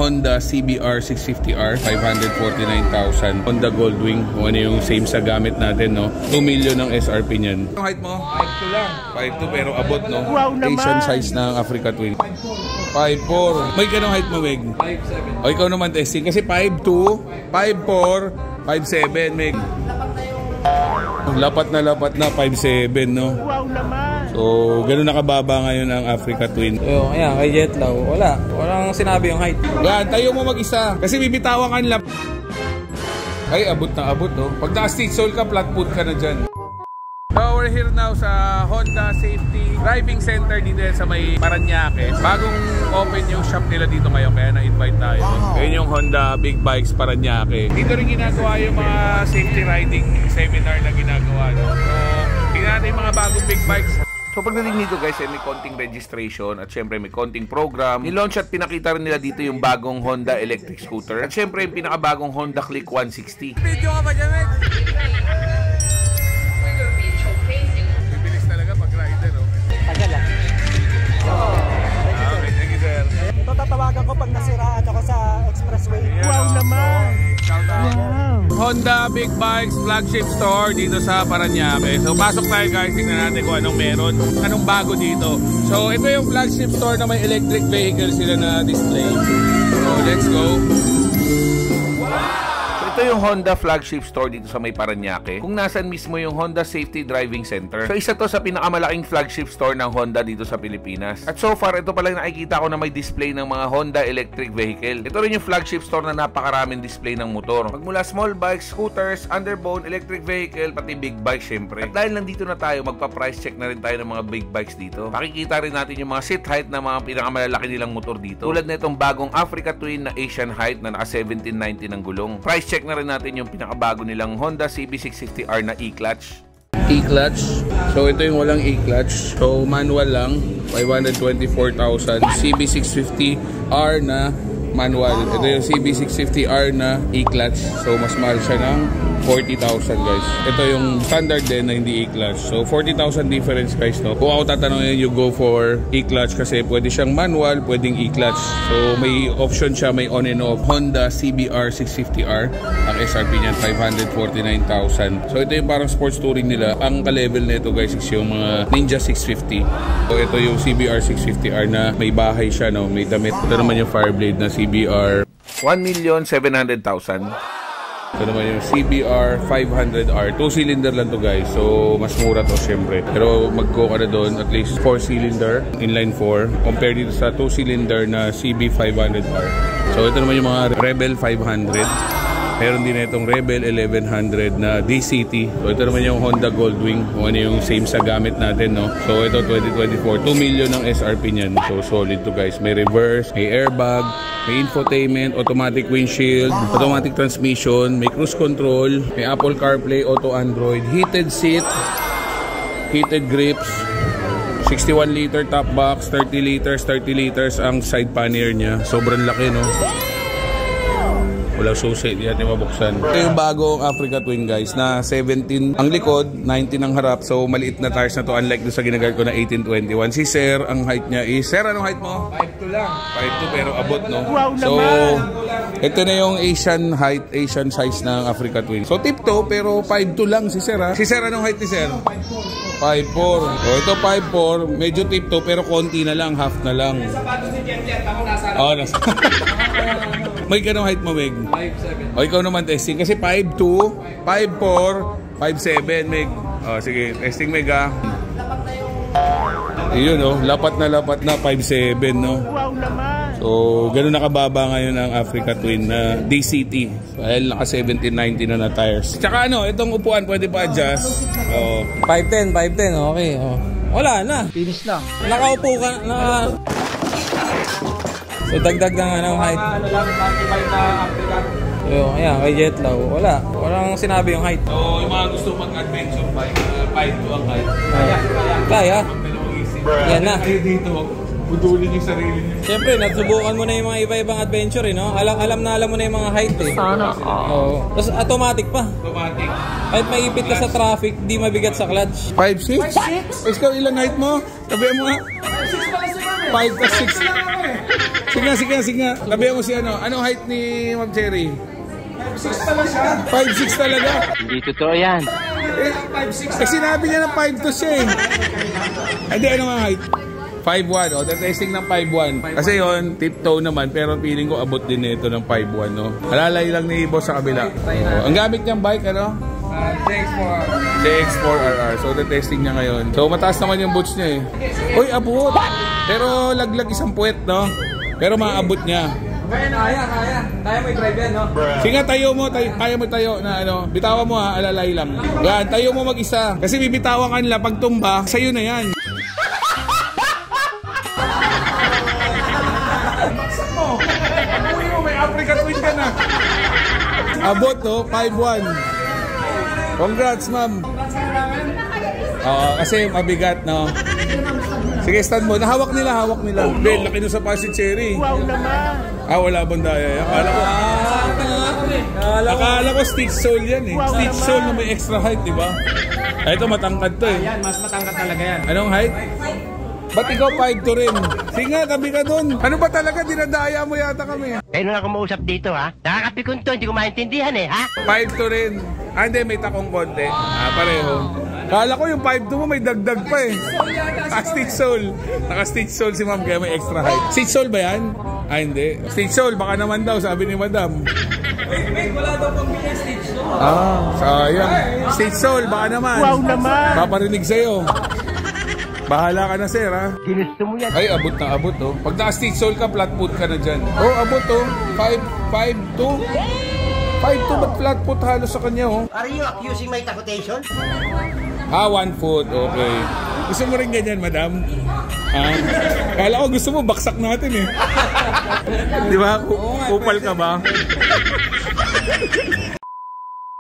Honda CBR 650R, 549,000. Honda Goldwing, kung ano yung same sa gamit natin, no? 2 million ang SRP niyan. Ang height mo? 5'2 lang. 5'2 pero abot, no? Wow naman! Asian size ng Africa Twin. 5'4. May ganong height mo, Meg? 5'7. O, ikaw naman testing. Kasi 5'2, 5'4, 5'7, Meg. Lapat na 5'7, no? Wow naman! So, ganun nakababa ngayon ang Africa Twin. So, ayan, kay Jetlaw, walang sinabi yung height. Yan, tayo mo mag-isa. Kasi bibitawan ka nila. Ay, abot na abot, no? Pag naka-stage soul ka, flat foot ka na dyan. So, we're here now sa Honda Safety Driving Center dito sa may Parañaque. Bagong open yung shop nila dito ngayon, kaya na-invite tayo. Ngayon yung Honda Big Bikes Parañaque. Dito rin ginagawa yung mga safety riding seminar na ginagawa, no? So, tingnan natin yung mga bagong big bikes. So pagdating dito guys, may konting registration at syempre may konting program. Nilaunch at pinakita rin nila dito yung bagong Honda electric scooter. At syempre yung pinakabagong Honda Click 160. Video ka ba dyan, Meg? Bibilis talaga pag rider, oh. Tagal lang. Okay, thank you, sir. Ito tatawagan ko pag nasiraan ako sa expressway. Wow naman! Wow! Honda Big Bikes flagship store dito sa Parañaque. So pasok tayo guys, tingnan natin kung anong meron, anong bago dito. So ito yung flagship store na may electric vehicle sila na display. So let's go. Ito yung Honda flagship store dito sa may Parañaque, kung nasan mismo yung Honda Safety Driving Center. So isa to sa pinakamalaking flagship store ng Honda dito sa Pilipinas. At so far, ito pala yung nakikita ko na may display ng mga Honda electric vehicle. Ito rin yung flagship store na napakaraming display ng motor. Magmula small bikes, scooters, underbone, electric vehicle, pati big bikes syempre. At dahil nandito na tayo, magpa-price check na rin tayo ng mga big bikes dito. Pakikita rin natin yung mga seat height ng mga pinakamalalaki nilang motor dito. Tulad na itong bagong Africa Twin na Asian height na naka 1790 ng gulong. Price check na rin natin yung pinakabago nilang Honda CB660R na e-clutch. E-clutch. So ito yung walang e-clutch. So manual lang, 524,000. CB650R na manual. Ito yung CB650R na e-clutch. So mas mahal siya ng 40,000 guys. Ito yung standard din na hindi e-clutch. So 40,000 difference guys, no? Kung ako tatanungin, you go for e-clutch kasi pwede siyang manual, pwedeng e-clutch. So may option siya, may on and off. Honda CBR 650R. Ang SRP niyan 549,000. So ito yung parang sports touring nila. Ang ka-level na ito guys is yung mga Ninja 650. So ito yung CBR 650R na may bahay siya, no? May damit. Ito naman yung Fireblade na CBR 1,700,000. Ito naman yung CBR 500R. 2-cylinder lang to guys. So, mas mura to syempre. Pero mag-go ka na doon. At least 4-cylinder. Inline 4. Compare dito sa 2-cylinder na CB 500R. So, ito naman yung mga Rebel 500. Meron din na itong Rebel 1100 na DCT. So, ito naman yung Honda Goldwing. Kung ano yung same sa gamit natin, no? So, ito 2024. 2 million ang SRP niyan. So, solid to guys. May reverse, may airbag, may infotainment, automatic windshield, automatic transmission, may cruise control, may Apple CarPlay, Auto Android, heated seat, heated grips, 61 liter top box, 30 liters ang side pannier niya. Sobrang laki, no? Walang susi, di natin mabuksan. Ito yung bagong Africa Twin guys na 17 ang likod, 19 ang harap. So maliit na tires na to unlike doon sa ginagamit ko na 1821. Si Sir, ang height niya is... Sir, anong height mo? 5'2 lang. 5'2 pero abot, no? Wow so, naman! ito na yung Asian height, Asian size ng Africa Twin. So tip to pero 5'2 lang si Sir, ha? Si Sir, anong height ni Sir? 5'4. So ito 5'4, medyo tip to pero konti na lang, half na lang. Oh, nasa. May ganong height mo, Meg? 5'7. O, ikaw naman testing. Kasi 5'2, 5'4, 5'7, Meg. O, sige, testing, Meg, ha? Yun, no? Lapat na 5'7, no? Wow naman! So, ganun nakababa ngayon ang Africa Twin na DCT. Dahil naka 1790 na tires. Tsaka ano, itong upuan pwede pa adjust. O, 5'10", okay. Oh. Wala na. Finish lang. Nakaupo ka na. So dagdag ng ano height. Ano lang, 95 na Africa. So ayan, kay Jetlaw, walang sinabi yung height. So, yung mga gusto mag-adventure bike, 5'2 ang height. Kaya. Yan na. Dito, budulin yung sarili niyo. Siyempre, nasubukan mo na yung mga iba-ibang adventure, eh, no? Alam mo na yung mga height, eh. Sana. Oo. Tapos automatic pa. Automatic. Kahit maipit ka sa traffic, di mabigat sa clutch. 5'6"? Ikaw ilang height mo? Sabihin mo nga. 5'6 pala si Mami. 5 to 6. Sige nga. Labihan mo si ano. Anong height ni Ma'am Cherry? 5'6 pala siya. 5'6 talaga. Hindi totoo yan. 5'6. Sinabi niya ng 5 to siya eh. Hindi, ano nga height? 5'1". O, testing ng 5'1". Kasi yon tiptoe naman, pero feeling ko abot din nito ng 5'1", no? Halalay lang ni boss sa kabila. O, ang gamit niyang bike, ano? CX4RR. So, testing niya ngayon. So, mataas naman yung boots niya eh. Uy, abot! Pero laglag isang puwet, no? Pero maabot niya. Kaya. Kaya mo i-drive yan, no? Sige, kaya mo tayo na ano, bitawan mo ha, alalay lang. Yan, tayo mo mag-isa. Kasi bibitawan ka nila, pag tumba, sa'yo na yan. Baksak mo! Uwi mo, may Africa Twin ka na. Abot, no? 5'1". Congrats, ma'am. Oo, kasi mabigat, no? Sige, stand mo. Hawak nila. Ben, laki nung sa pa si Cherry. Wow naman. Wala bang daya? Akala ko stitch sole yan eh. Wow, Stitch sole na may extra height, di ba? Ito matangkad to eh. Yan, mas matangkat talaga yan. Anong height? Ba't ikaw 5'2" rin? Sige nga, tabi ka dun. Ano ba talaga? Dinadaya mo yata kami. Kayo na ako mausap dito, ha? Nakakapikon to, hindi ko maintindihan eh, ha? 5'2" rin. Hindi, may takong konti. Pareho. Kala ko yung 5'2" mo may dagdag pa eh. Stitch sole. Naka-stitch sole si ma'am kaya may extra height. Stitch sole ba yan? Hindi. Stitch sole, baka naman daw, sabi ni madam. Wait, wala daw pang bilang stitch, no? Sayang. Stitch sole, baka naman. Wow naman. Paparinig sa'yo. Bahala ka na, sir, ha? Ginusto mo yan. Ay, abot na abot, oh. Pag naka-stitch sole ka, flat foot ka na dyan. Oh, abot, oh. 5'2". 5'2", ba't flat foot halos sa kanya, oh? Are you accusing my takutation? 1 foot, okay. Gusto mo rin ganyan, madam? Kala ko gusto mo, baksak natin, eh. Di ba? Kupal ka ba?